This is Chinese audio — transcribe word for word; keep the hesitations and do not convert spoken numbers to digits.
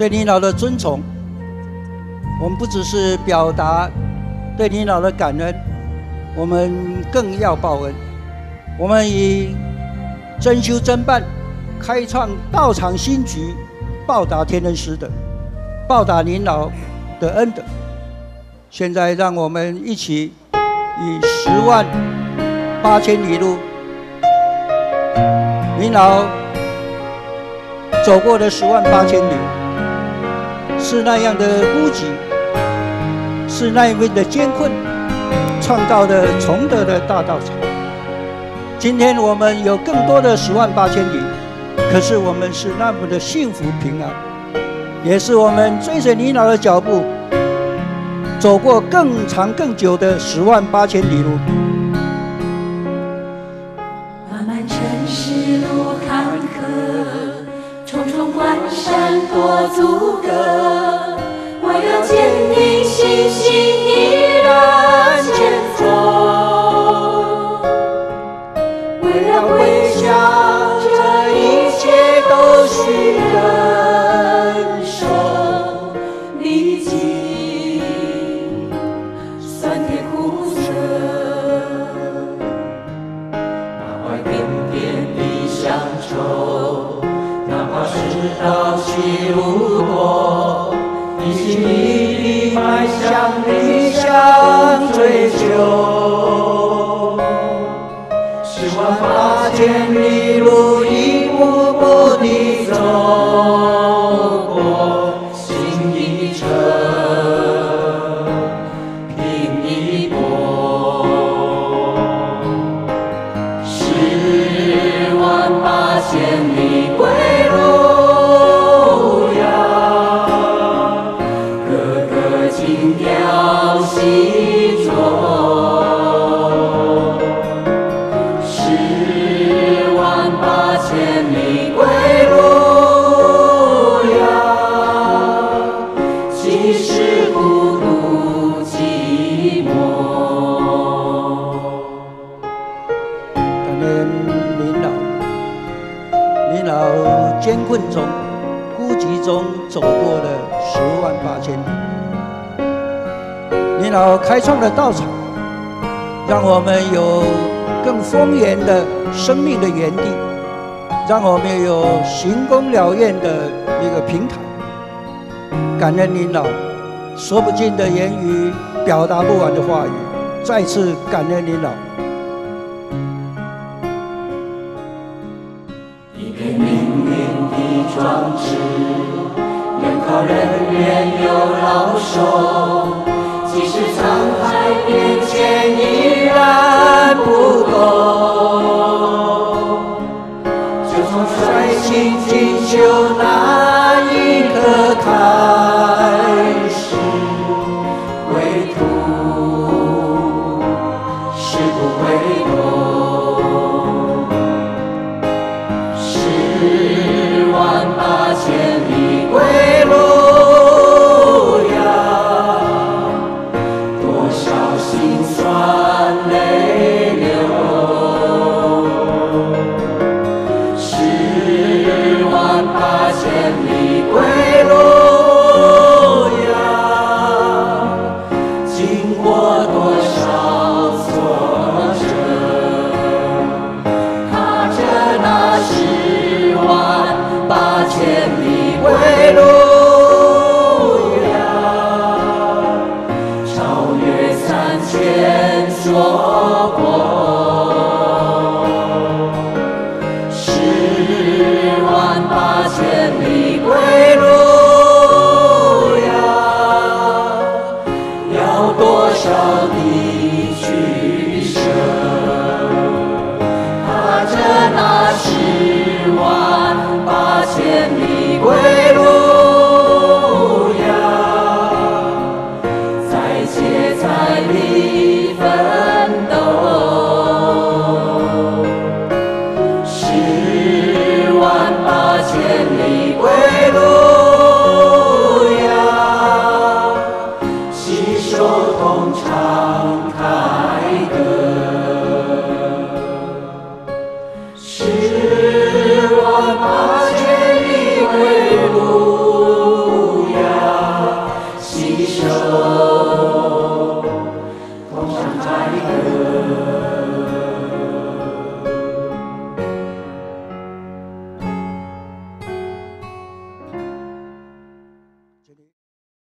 对领导的尊崇，我们不只是表达对领导的感恩，我们更要报恩。我们以真修真办，开创道场新局，报答天恩师德，报答领导的恩德。现在让我们一起以十万八千里路，领导走过的十万八千里，是那样的孤寂，是那样的艰困，创造的崇德的大道场。今天我们有更多的十万八千里，可是我们是那么的幸福平安，也是我们追随领导的脚步，走过更长更久的十万八千里路。 漫漫尘世路坎坷，重重关山多阻隔，我要坚定信心，依然前走。为了归乡，这一切都需忍受，历经酸甜苦涩，哪怕点点的乡愁，哪怕世道起路多，一心一力迈向理想追求。十万八千里路，一步步地走过，心一程，拼一搏。十万八千里归路遥，个个情调细着。千里归路遥，即使孤独寂寞。 感恩领导，领导艰困中、孤寂中走过了十万八千里。领导开创的道场，让我们有更丰源的生命的园地。让我们有行功了愿的一个平台。感恩领导，说不尽的言语，表达不完的话语，再次感恩领导。 一片命运的壮志，愿靠人缘有老手，即使沧海变迁依然不够。率性进修，